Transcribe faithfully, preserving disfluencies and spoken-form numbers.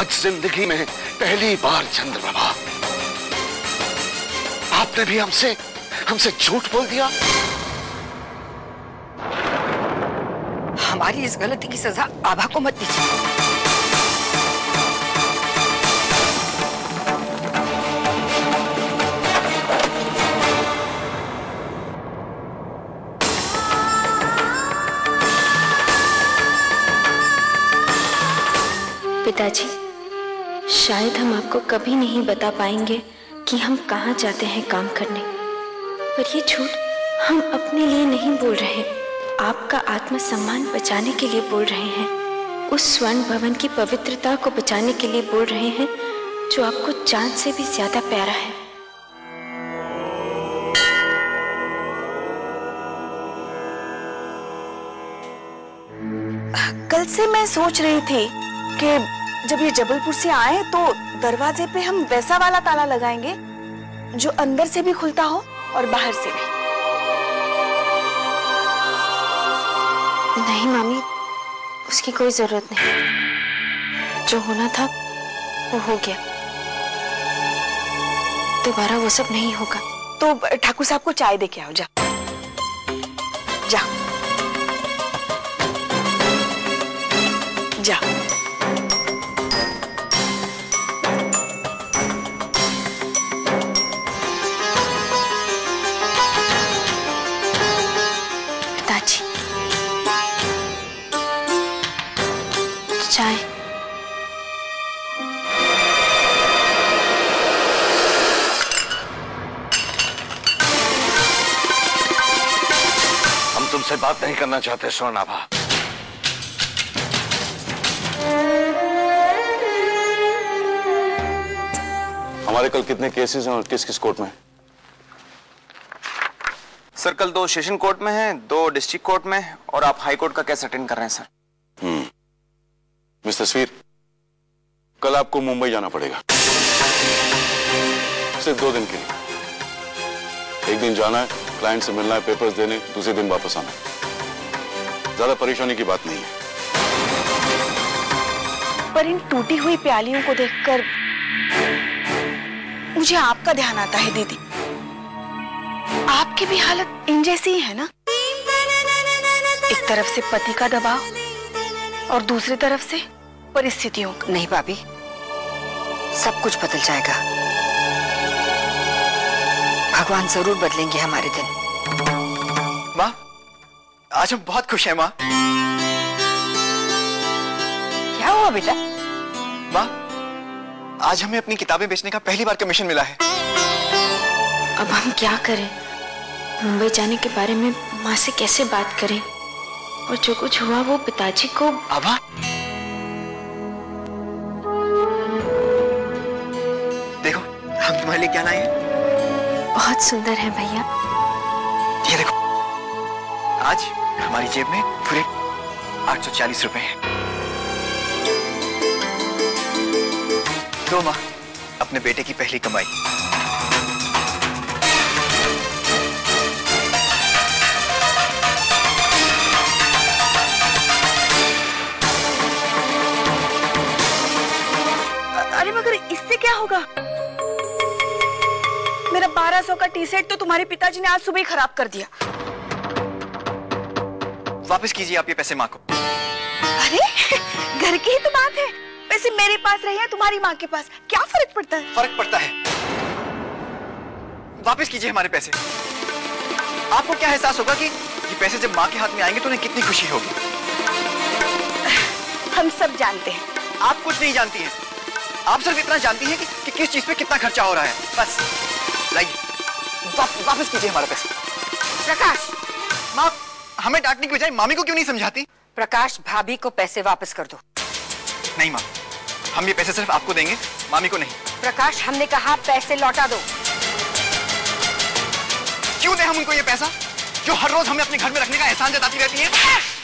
आज जिंदगी में पहली बार चंद्रप्रभा आपने भी हमसे हमसे झूठ बोल दिया। हमारी इस गलती की सजा आभा को मत दीजिए। पिताजी, शायद हम आपको कभी नहीं बता पाएंगे कि हम कहाँ जाते हैं काम करने, पर ये झूठ हम अपने लिए नहीं बोल रहे, आपका आत्मसम्मान बचाने के लिए बोल रहे हैं। उस स्वर्ण भवन की पवित्रता को बचाने के लिए बोल रहे हैं जो आपको चांद से भी ज्यादा प्यारा है। कल से मैं सोच रही थी कि जब ये जबलपुर से आए तो दरवाजे पे हम वैसा वाला ताला लगाएंगे जो अंदर से भी खुलता हो और बाहर से भी। नहीं मामी, उसकी कोई जरूरत नहीं। जो होना था वो हो गया, दोबारा वो सब नहीं होगा। तो ठाकुर साहब को चाय दे के आओ, जा जा जा। पिताजी, चाय। हम तुमसे बात नहीं करना चाहते स्वर्णाभा। हमारे कल कितने केसेस हैं और किस किस कोर्ट में? सर कल दो सेशन कोर्ट में हैं, दो डिस्ट्रिक्ट कोर्ट में, और आप हाई कोर्ट का केस अटेंड कर रहे हैं सर। हम्म मिस तस्वीर, कल आपको मुंबई जाना पड़ेगा, सिर्फ दो दिन के लिए। एक दिन जाना है, क्लाइंट से मिलना है, पेपर्स देने, दूसरे दिन वापस आना है। ज्यादा परेशानी की बात नहीं है। पर इन टूटी हुई प्यालियों को देखकर मुझे आपका ध्यान आता है दीदी। आपकी भी हालत इन जैसी ही है ना? एक तरफ से पति का दबाव और दूसरी तरफ से परिस्थितियों का। नहीं भाभी, सब कुछ बदल जाएगा। भगवान जरूर बदलेंगे हमारे दिन। माँ, आज हम बहुत खुश हैं माँ। क्या हुआ बेटा? माँ, आज हमें अपनी किताबें बेचने का पहली बार कमीशन मिला है। अब हम क्या करें? मुंबई जाने के बारे में माँ से कैसे बात करें? और जो कुछ हुआ वो पिताजी को। आभा, देखो हम तुम्हारे लिए क्या लाए हैं। बहुत सुंदर है भैया। ये देखो, आज हमारी जेब में पूरे आठ सौ चालीस रुपए हैं। दो माँ, अपने बेटे की पहली कमाई। अरे मगर इससे क्या होगा? मेरा बारह सौ का टी शर्ट तो तुम्हारे पिताजी ने आज सुबह ही खराब कर दिया। वापस कीजिए आप ये पैसे माँ को। अरे घर की ही तो बात है, पैसे मेरे पास रहे हैं तुम्हारी माँ के पास, क्या फर्क पड़ता है? फर्क पड़ता है। वापस कीजिए हमारे पैसे। आपको क्या एहसास होगा कि ये पैसे जब माँ के हाथ में आएंगे तो उन्हें कितनी खुशी होगी। हम सब जानते हैं। आप कुछ नहीं जानती हैं, आप सिर्फ इतना जानती हैं कि, कि किस चीज पे कितना खर्चा हो रहा है, बस। लाइए, वा, वापस कीजिए हमारे पैसे। प्रकाश, माँ, हमें डांटने की बजाय मामी को क्यों नहीं समझाती? प्रकाश, भाभी को पैसे वापस कर दो। नहीं माँ, हम ये पैसे सिर्फ आपको देंगे, मामी को नहीं। प्रकाश, हमने कहा पैसे लौटा दो। क्यों दें हम उनको ये पैसा जो हर रोज हमें अपने घर में रखने का एहसान जताती रहती है?